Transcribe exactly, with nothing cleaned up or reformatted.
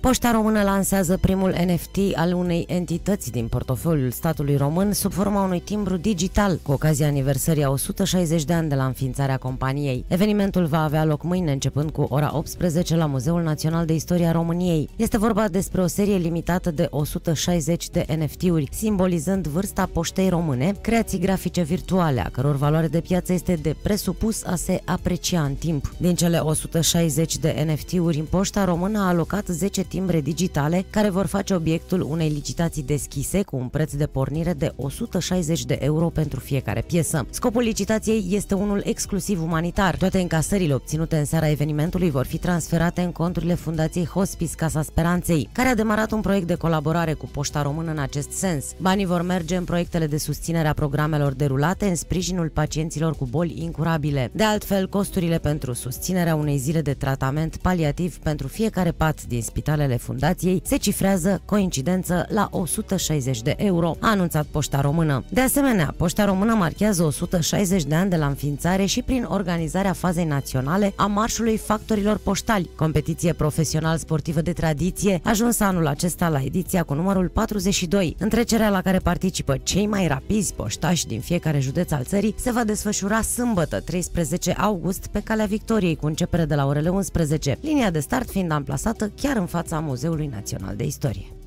Poșta Română lansează primul N F T al unei entități din portofoliul statului român sub forma unui timbru digital, cu ocazia aniversării a o sută șaizeci de ani de la înființarea companiei. Evenimentul va avea loc mâine, începând cu ora optsprezece la Muzeul Național de Istoria României. Este vorba despre o serie limitată de o sută șaizeci de N F T-uri, simbolizând vârsta poștei române, creații grafice virtuale, a căror valoare de piață este de presupus a se aprecia în timp. Din cele o sută șaizeci de N F T-uri, Poșta Română a alocat zece timbre digitale care vor face obiectul unei licitații deschise cu un preț de pornire de o sută șaizeci de euro pentru fiecare piesă. Scopul licitației este unul exclusiv umanitar. Toate încasările obținute în seara evenimentului vor fi transferate în conturile Fundației Hospice Casa Speranței, care a demarat un proiect de colaborare cu Poșta Română în acest sens. Banii vor merge în proiectele de susținere a programelor derulate în sprijinul pacienților cu boli incurabile. De altfel, costurile pentru susținerea unei zile de tratament paliativ pentru fiecare pat din spitalele fundației se cifrează, coincidență, la o sută șaizeci de euro, a anunțat Poșta Română. De asemenea, Poșta Română marchează o sută șaizeci de ani de la înființare și prin organizarea fazei naționale a Marșului Factorilor Poștali, competiție profesional-sportivă de tradiție, ajunsă anul acesta la ediția cu numărul patruzeci și doi. Întrecerea la care participă cei mai rapizi poștași din fiecare județ al țării se va desfășura sâmbătă, treisprezece august, pe Calea Victoriei, cu începere de la orele unsprezece, linia de start fiind amplasată chiar în fața Muzeului Național de Istorie.